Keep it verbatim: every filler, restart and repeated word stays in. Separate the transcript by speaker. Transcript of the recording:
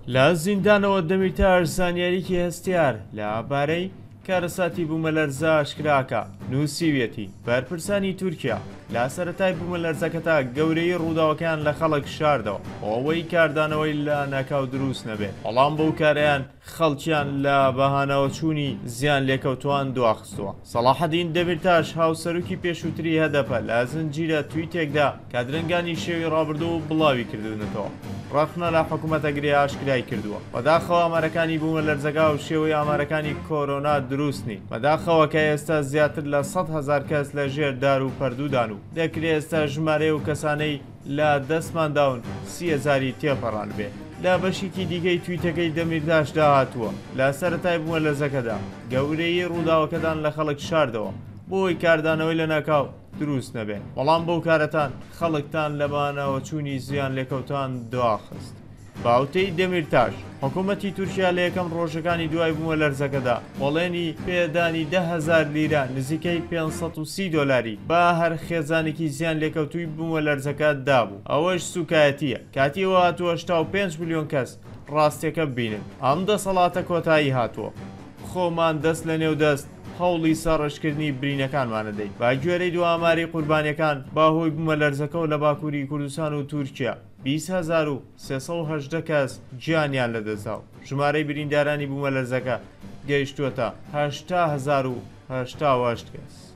Speaker 1: لە زیندانەوە دەمیتار زانیاریکی هەستیار لەبارەی کارەساتی بوومەلەرزە ئاشکراکە نووسیوێتی بەرپرسانی تورکیا لە سەرەتای بوومەلەرزەکەتا گەورەی ڕووداوەکان لە خەڵک شاردەوە ئەوەی کاردانەوەی لە ناکاو دروست نەبێت بەڵام بەو کارەیان خەڵکیان لە بەهانەوە چوونی زیان لێکەوتوان دواخستووە. سەلاحەدین دەمیرتاش هاوسەرۆکی پێشووتری هەدەفە لە زنجیرە تویتێکدا کە درنگانی شێوی ڕابردوو بڵاوی کردوونەتەوە ڕخنە لە حکوومەتەگری ئاشکرای کردووە بەداخەوە ئامارەکانی بوومەلەرزەکە و شێوەی ئامارەکانی کۆرۆنا دروستنی بەداخەوە کە ئێستا زیاتر لە سەد هەزار کەس لە ژێر دار و پەردوودان و دەکرێت ئێستا ژمارە و کەسانەی لە دەستمانداون سی هەزاری تێپەڕان بێ. لە بەشێکی دیکەی تویتەکەی دەمیرداشدا هاتووە لە سەرەتای بوومەلەرزەکەدا گەورەی ڕووداوەکەدان لە خەڵک شاردەوە بۆی کاردانەوەی لە ناکاو دروست نەبێت بەڵام بەو کارەتان خەڵکتان لەبانەوە چوونی زیان لێکەوتان دواخست. باوتەی دەمیرتاش حکوومەتی تورکیا لە یەکەم ڕۆژەکانی دوای بوومەلەرزەکەدا وەڵێنی پێدانی ده هەزار لیرە نزیکەی پێنج و سی دۆلاری با هەر خێزانێکی زیان لێکەوتووی بوومەلەرزەکە دابوو. ئەوەش سوکایەتیە کاتیەوە هاتووە هەشتا و پێنج ملیۆن کەس ڕاستیەکە ببینن. ئەم دەسەڵاتە کۆتایی هاتووە خۆمان دەست لە نێو دەست هەوڵی سەڕەشکردنی برینەکانمانە دەین با گوێرەی دو ئاماری قوربانیەکان باهۆی بوومەلەرزەکە و لە باکووری کوردستان و تورکیا بیست هەزار و سێسەد و هەژدە کەس گیانیان لەدەستدا و ژمارەی بریندارانی بوومەلەرزەکە گەیشتووەتە هەشتا هەزار و هەشتا و هەشت کەس.